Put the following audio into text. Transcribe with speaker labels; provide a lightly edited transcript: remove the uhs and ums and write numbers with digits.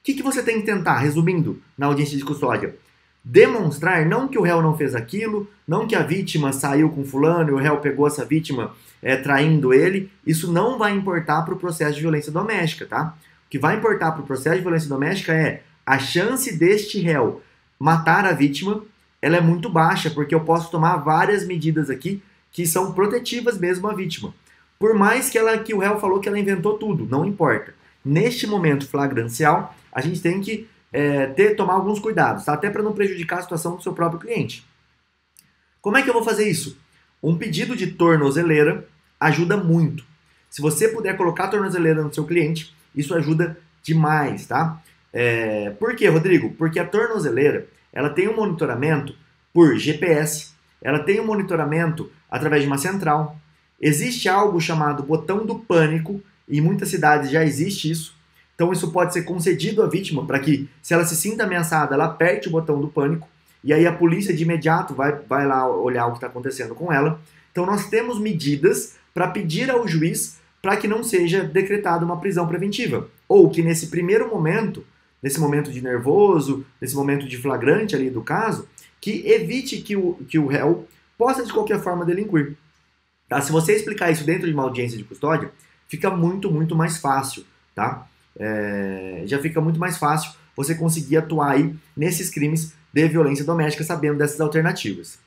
Speaker 1: que você tem que tentar, resumindo, na audiência de custódia? Demonstrar não que o réu não fez aquilo, não que a vítima saiu com fulano e o réu pegou essa vítima traindo ele. Isso não vai importar para o processo de violência doméstica, tá? O que vai importar para o processo de violência doméstica é a chance deste réu matar a vítima, ela é muito baixa, porque eu posso tomar várias medidas aqui que são protetivas mesmo à vítima. Por mais que o réu falou que ela inventou tudo, não importa. Neste momento flagrancial, a gente tem que tomar alguns cuidados, tá? Até para não prejudicar a situação do seu próprio cliente. Como é que eu vou fazer isso? Um pedido de tornozeleira ajuda muito. Se você puder colocar a tornozeleira no seu cliente, isso ajuda demais, tá? Por quê, Rodrigo? Porque a tornozeleira, ela tem um monitoramento por GPS, ela tem um monitoramento através de uma central. Existe algo chamado botão do pânico, e em muitas cidades já existe isso. Então isso pode ser concedido à vítima para que, se ela se sinta ameaçada, ela aperte o botão do pânico e aí a polícia de imediato vai lá olhar o que está acontecendo com ela. Então nós temos medidas para pedir ao juiz para que não seja decretada uma prisão preventiva. Ou que nesse primeiro momento, nesse momento de nervoso, nesse momento de flagrante ali do caso, que evite que o réu possa de qualquer forma delinquir. Tá? Se você explicar isso dentro de uma audiência de custódia, fica muito, muito mais fácil, tá? Já fica muito mais fácil você conseguir atuar aí nesses crimes de violência doméstica sabendo dessas alternativas.